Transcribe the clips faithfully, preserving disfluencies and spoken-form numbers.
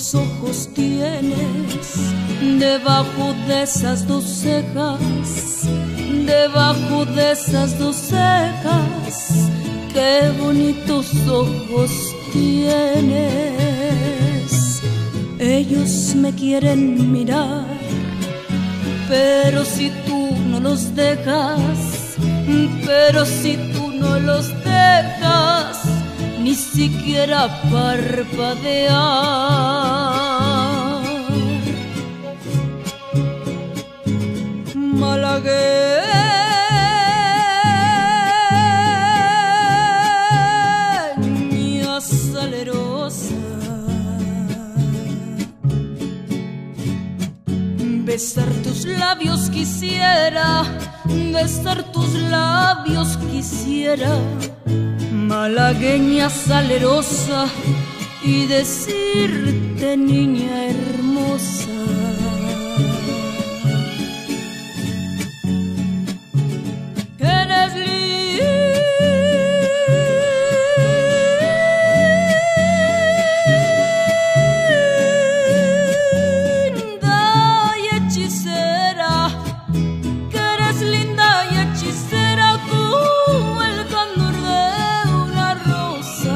bonitos ojos tienes debajo de esas dos cejas, debajo de esas dos cejas. Qué bonitos ojos tienes. Ellos me quieren mirar, pero si tú no los dejas, pero si tú no los dejas, ni siquiera parpadear. Malagueña salerosa, besar tus labios quisiera, besar tus labios quisiera, malagueña salerosa, y decirte, niña hermosa, que eres linda y hechicera, que eres linda y hechicera como el candor de una rosa.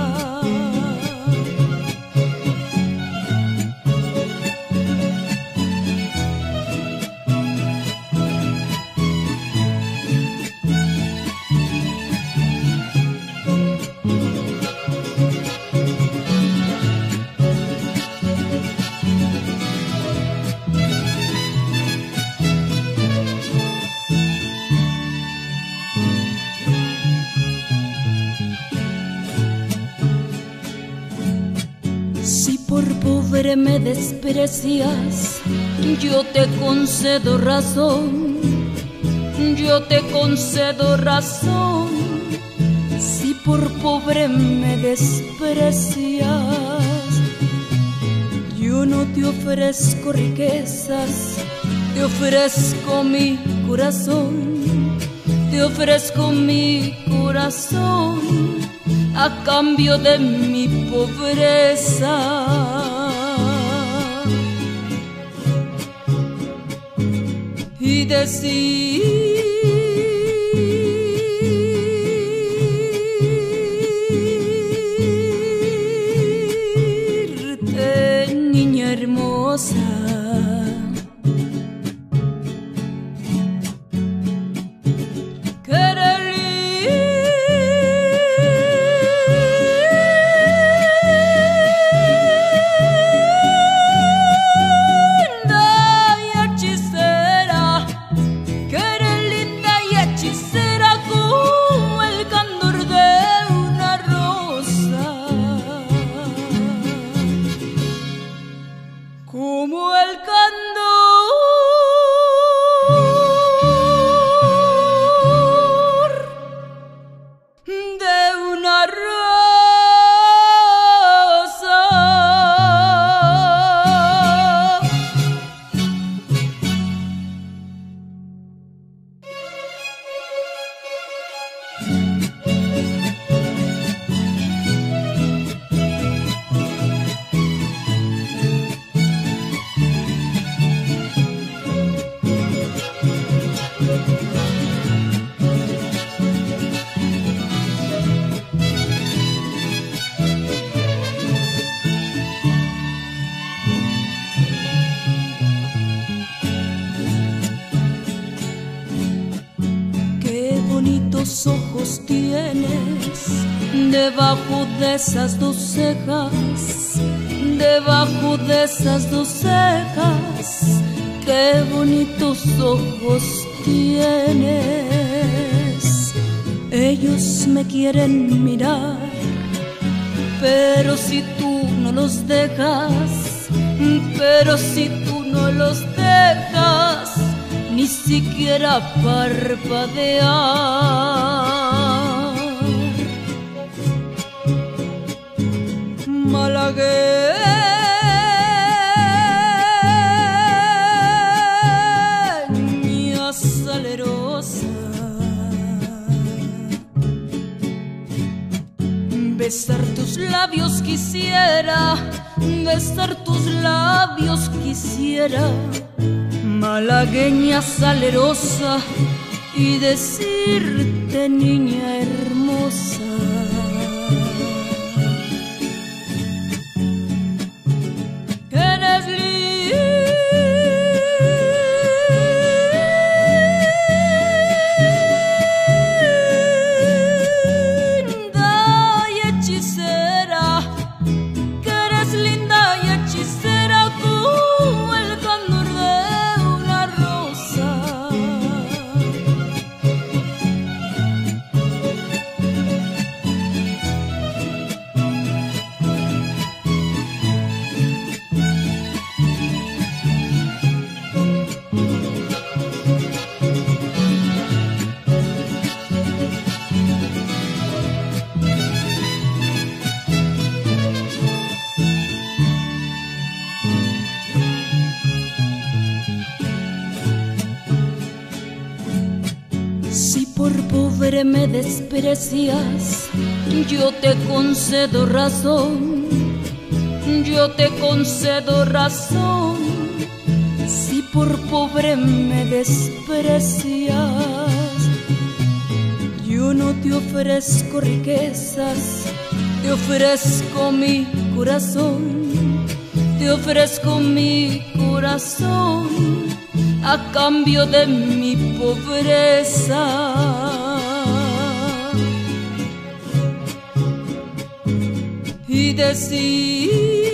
Si por pobre me desprecias, yo te concedo razón, yo te concedo razón. Si por pobre me desprecias, yo no te ofrezco riquezas, te ofrezco mi corazón, te ofrezco mi corazón a cambio de mi pobreza. Y decirte, niña hermosa, como el candor de una rosa. Bonitos ojos tienes debajo de esas dos cejas, debajo de esas dos cejas. Qué bonitos ojos tienes. Ellos me quieren mirar, pero si tú no los dejas, pero si tú no los dejas, ni siquiera parpadear. Malagueña salerosa, besar tus labios quisiera, besar tus labios quisiera, malagueña salerosa, y decirte, niña hermosa, que eres me desprecias, yo te concedo razón, yo te concedo razón. Si por pobre me desprecias, yo no te ofrezco riquezas, te ofrezco mi corazón, te ofrezco mi corazón a cambio de mi pobreza. Y decir